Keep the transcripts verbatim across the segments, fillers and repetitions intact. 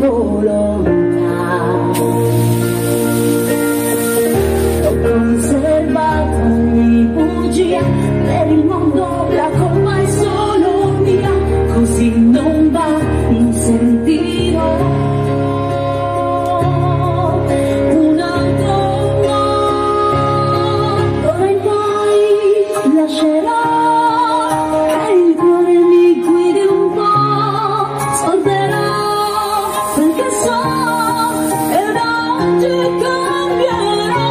volontà. Ho conservato ogni bugia, per il mondo la colpa è solo mia, così non va, non sentirò un altro no. D'ora in poi lascerò che il cuore mi guidi un po', solterò quel che so e da oggi cambierò.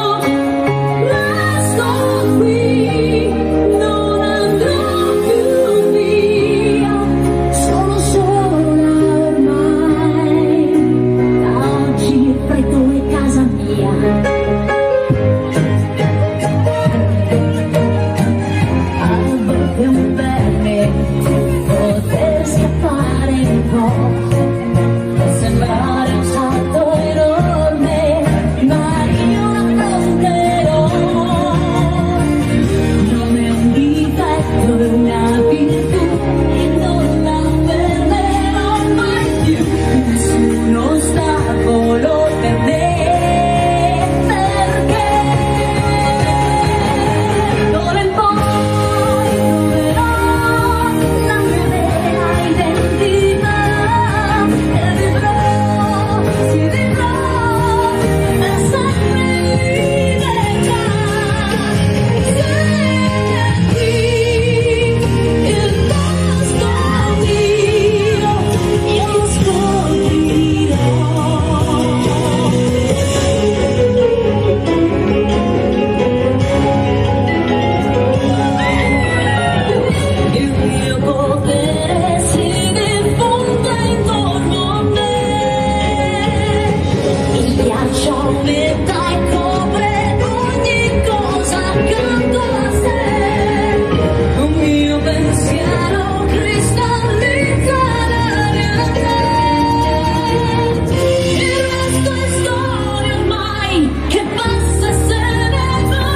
Resto qui, non andrò più via, sono sola ormai, da oggi il freddo è casa mia. A volte è un bene poter scappare un po', sembrare un salto enorme, ma io lo affronterò. Non è un difetto, è una virtù e non la perderò mai più. Nessuno ostacolo per me, perché d'ora in poi troverò la mia vera identità e vivrò, si vivrà per sempre in libertà. Senti il posto mio, io lo scoprirò. Il mio potere si diffonde intorno a me, il ghiaccio metta e copre ogni cosa accanto a sé. Un mio pensiero cristallizza la realtà. Il resto è storia ormai, che passa e se ne va.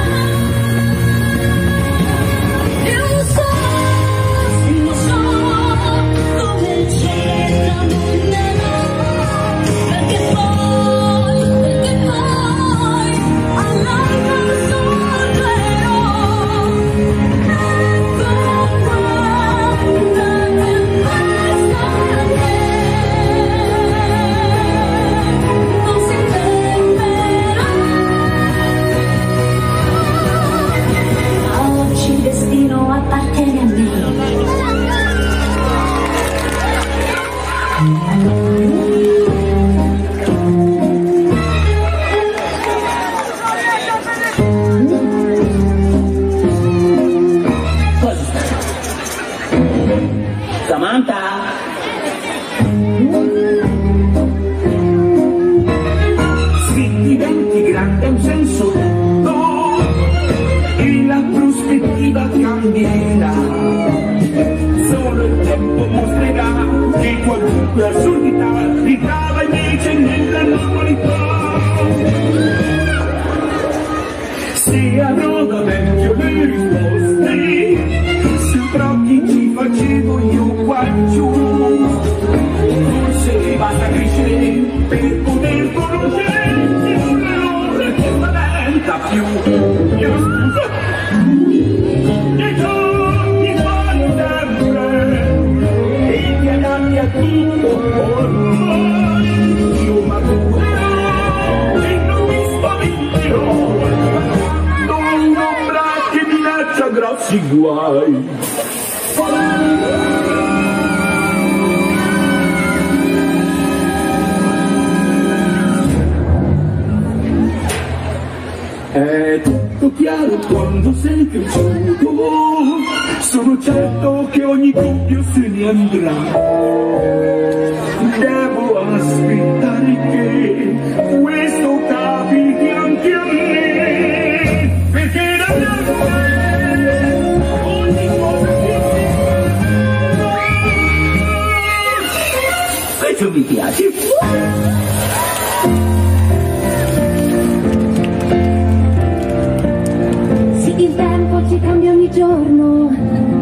Io lo so, sì lo so, come il cielo camminerò, perché poi, perché poi all'alba sorgerò. Ecco qua, da tempesta a me, non si fermerà. Ma oggi il destino appartiene a me. Samantha? Se diventi grande è un senso tutto e la prospettiva cambierà. Solo il tempo mostrerà che qualunque assurdità ritrova invece nella normalità. Se avrò da vecchio le risposte, saprò chi ci facevo io qua giù. Forse basta crescere per poter conoscere un errore che spaventa più. Io scusa, che giorni fanno sempre e ti adatti a tutto ormai. Io maturerò e non mi spaventerò, non un'ombra che minaccia grossi guai. È tutto chiaro quando sei cresciuto, sono certo che ogni dubbio se ne andrà. Devo aspettare che questo capiti anche a me, perché da me ogni cosa che questo mi piace. Il tempo ci cambia ogni giorno,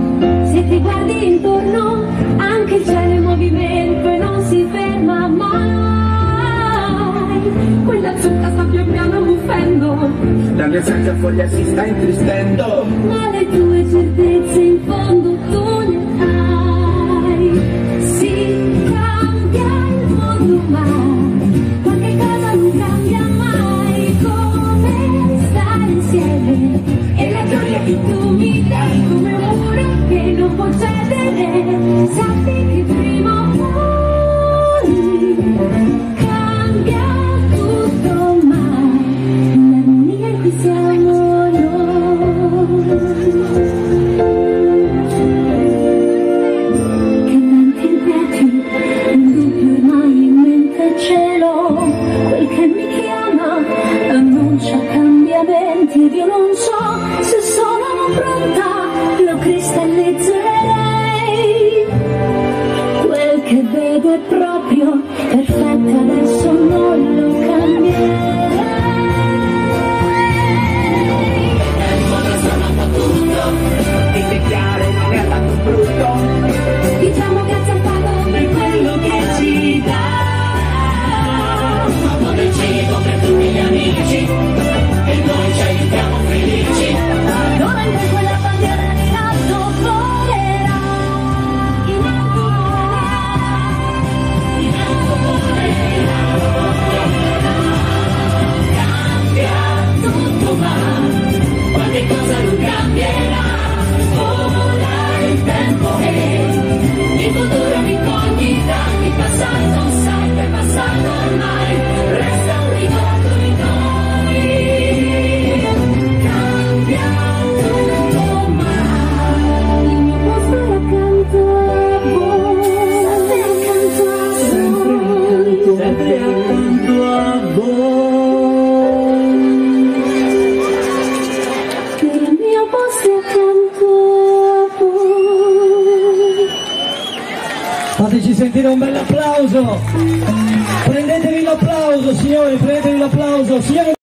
se ti guardi intorno anche il cielo è in movimento e non si ferma mai. tutta sta pian piano muffendo, la mia saggia foglia si sta intristendo, ma le tue certezze in fondo tu ne hai. Si cambia il mondo ma qualche cosa non cambia mai, come stare insieme e la gioia che tu mi dai come un muro che non può cedere. Sappi che prima o poi cambia tutto, ma l'armonia in cui siamo noi. Che tanti ripeti, un dubbio ormai in mente al cielo, quel che mi chiama annuncia cambiamenti ed io non so se sono pronta, lo cristallizzerei. Quel che vedo è proprio perfetto, adesso non lo cambierei. il mondo sono un po' tutto, invecchiare non è affatto brutto, Diciamo grazie al pago per quello che ci dà. ma quando il cibo per tutti gli amici e noi ci aiutiamo felici. Dove in quella bandiera in alto volerà, in alto volerà, in alto volerà. Cambia tutto ma qualche cosa non cambierà, vola il tempo e il futuro mi conquista, il passato sai che è passato ormai, resta un ricordo di noi. Cambia tutto ma Il mio posto è accanto a voi, sempre accanto a sempre accanto a voi, voi. il mio posto è accanto a voi. Fateci sentire un bel applauso. Prendetevi l'applauso, signori, prendetevi l'applauso. Signori.